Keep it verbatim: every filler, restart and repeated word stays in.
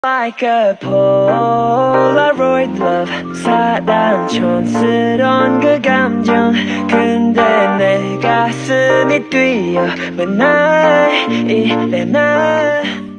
Like a Polaroid love 사랑 촌스러운 그 감정 근데 내 가슴이 뛰어 왜 날 이래 난